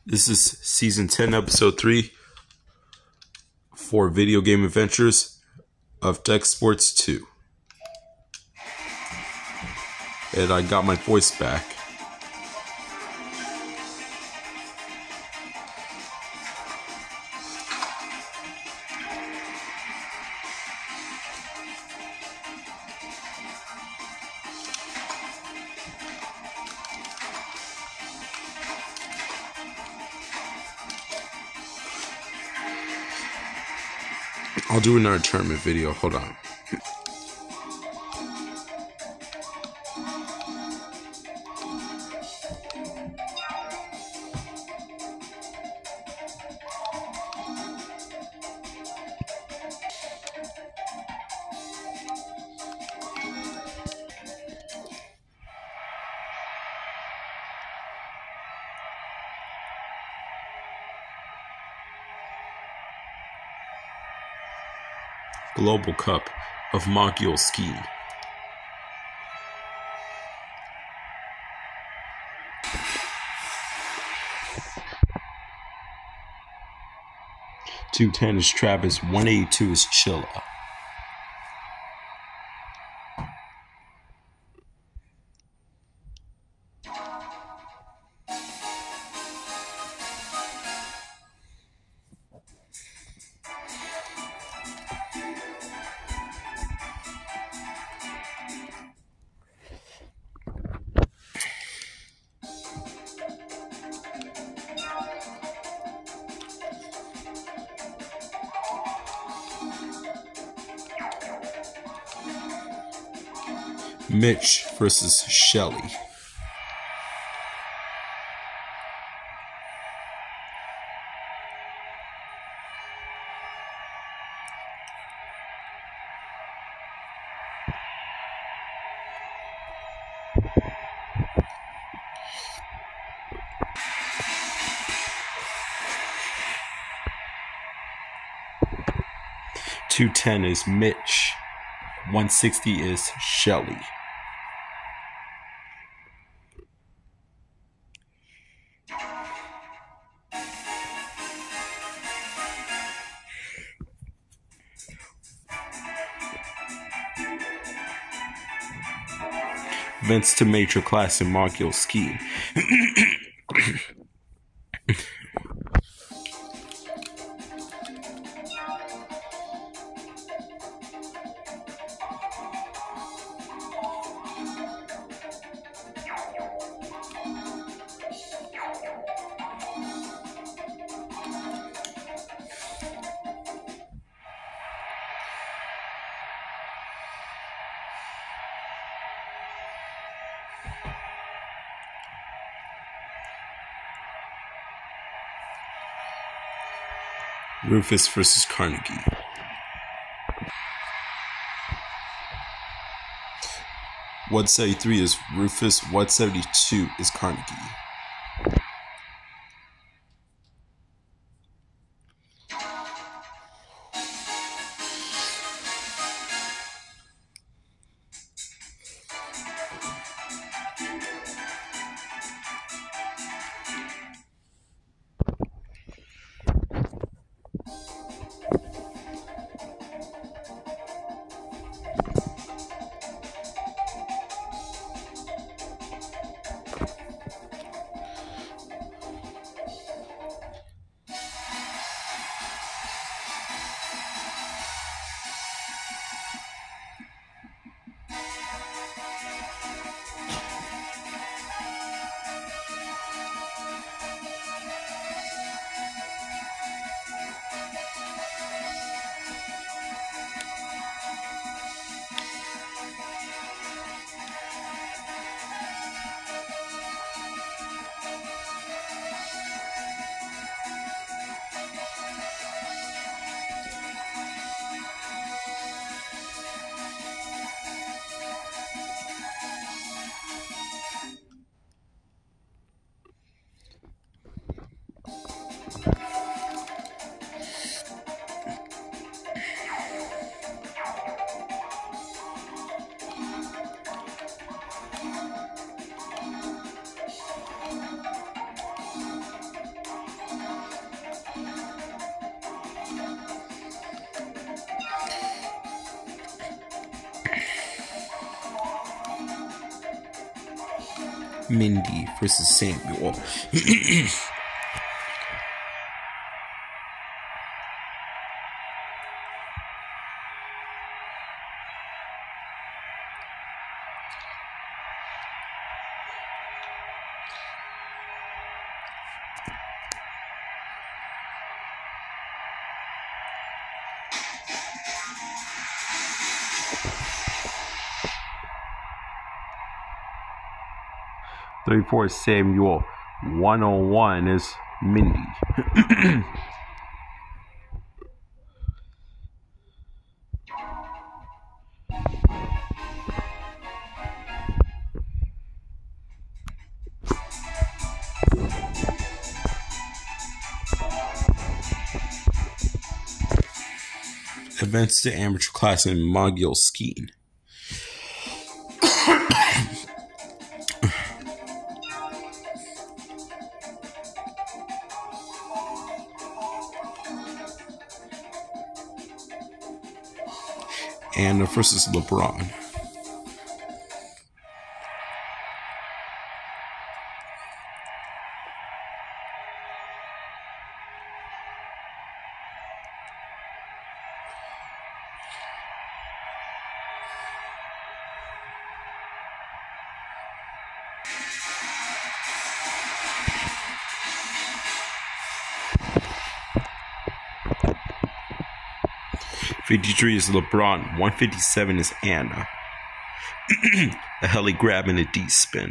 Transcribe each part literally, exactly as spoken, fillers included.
This is season ten, episode three for video game adventures of Deca Sports two. And I got my voice back. I'll do another tournament video. Hold on. Global Cup of Mogul skiing. two ten is Travis, one eighty-two is Chilla. Mitch versus Shelly. two ten is Mitch. one sixty is Shelly. Events to major class in Mogul skiing. Rufus versus Carnegie. one seventy-three is Rufus, one seventy-two is Carnegie. Mindy versus Samuel. thirty-four is Samuel. one oh one is Mindy. Advanced to amateur class in Mogul skiing. Anna versus LeBron. fifty-three is LeBron. one fifty-seven is Anna. A heli grab and a D spin.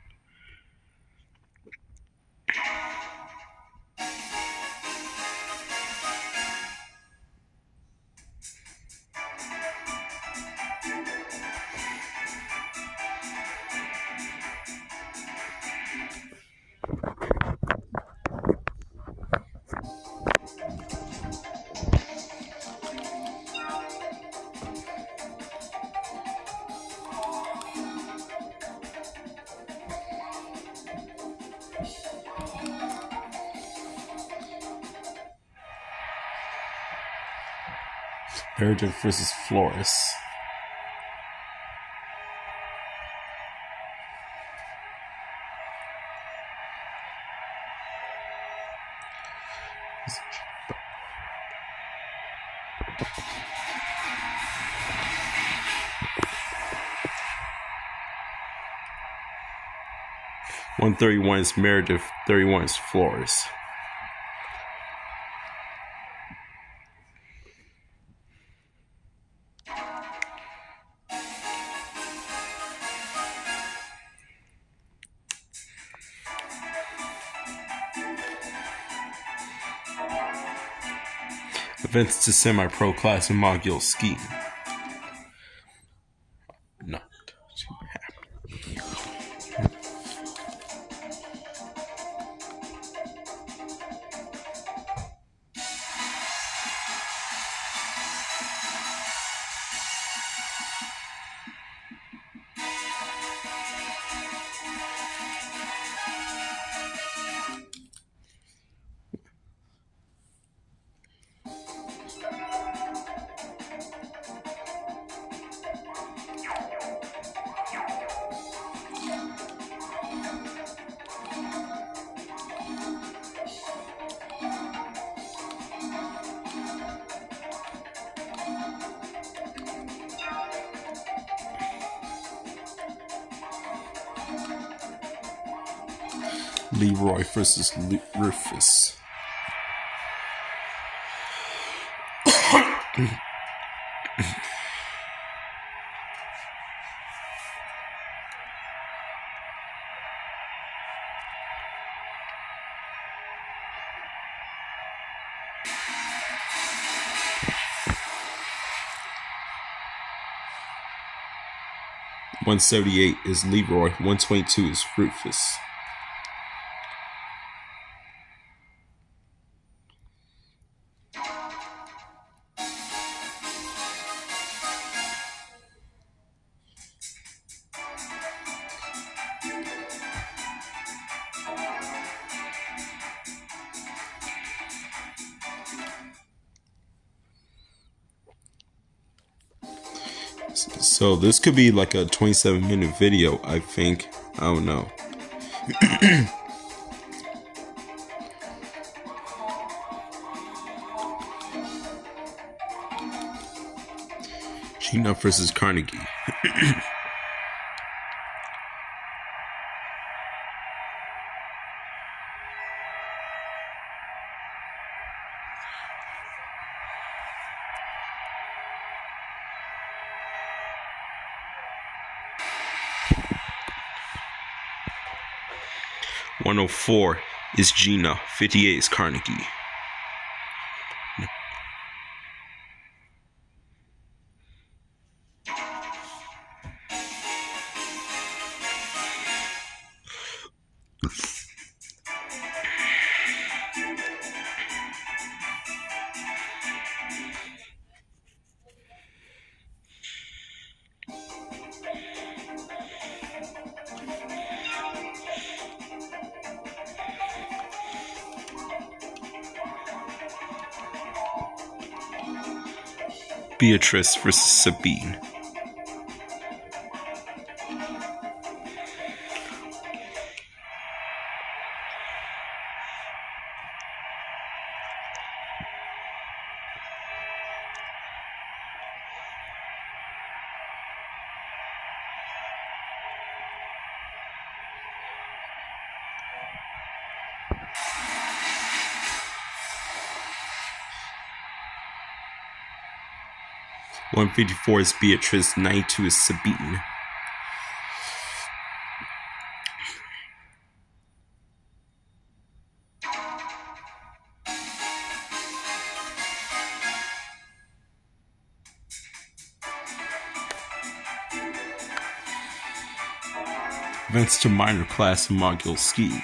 Meredith versus Flores. one thirty-one is Meredith, thirty-one is Flores. Events to semi-pro class in Mogul skiing. Not too happy. Leroy versus Le- Rufus. one seventy-eight is Leroy. one twenty-two is Rufus. So this could be like a twenty-seven minute video, I think. I don't know. Gina versus Carnegie. one oh four is Gina, fifty-eight is Carnegie. Beatrice versus Sabine. one fifty-four is Beatrice, ninety-two is Sabine. Events to minor class in Mogul skiing.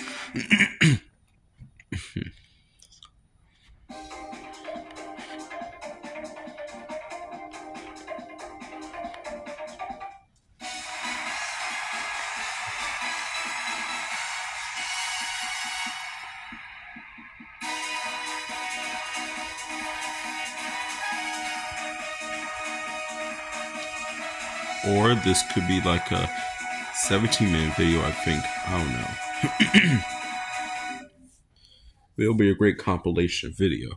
Or this could be like a seventeen minute video, I think. I don't know. It'll be a great compilation video.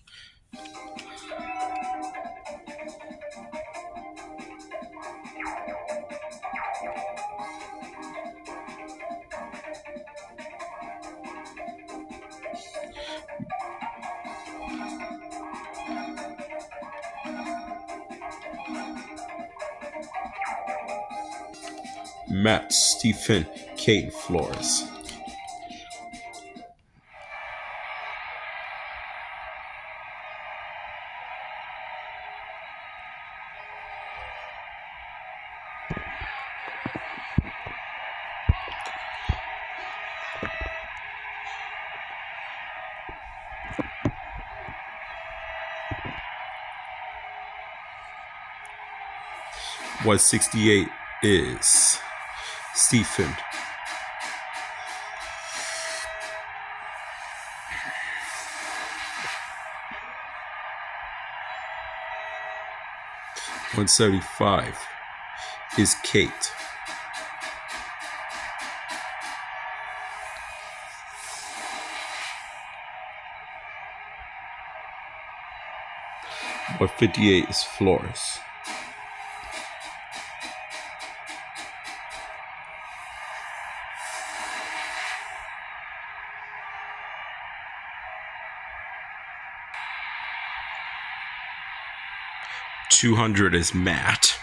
Matt, Stephen, Kate, Flores. one sixty-eight is Stephen. one seventy-five is Kate. one fifty-eight is Flores. two hundred is Matt.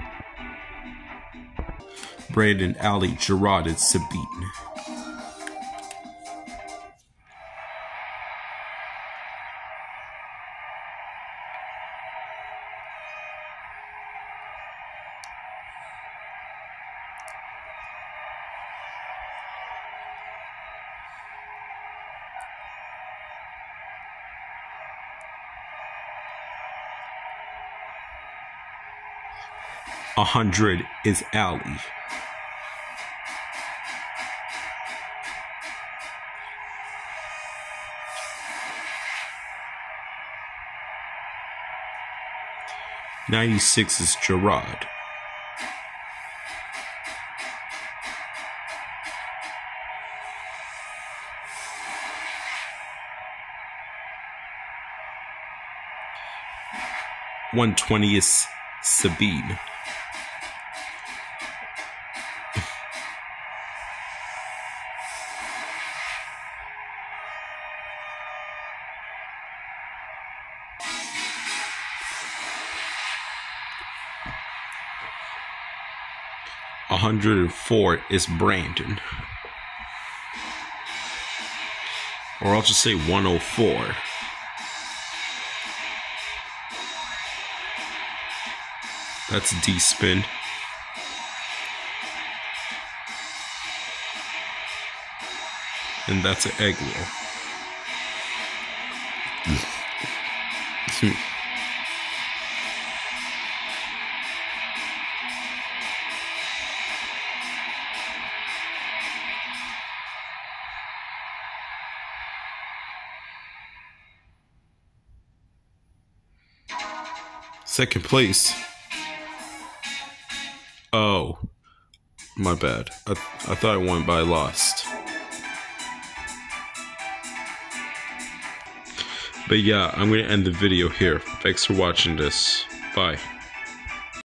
Brandon, Ali, Gerard, and Sabine. A hundred is alley. Ninety-six is Gerard. One twenty is Sabine. one hundred four is Brandon. Or I'll just say one oh four. That's D-spin. And that's an egg roll. Second place. Oh, my bad. I, I thought I won, but I lost. But yeah, I'm going to end the video here. Thanks for watching this. Bye.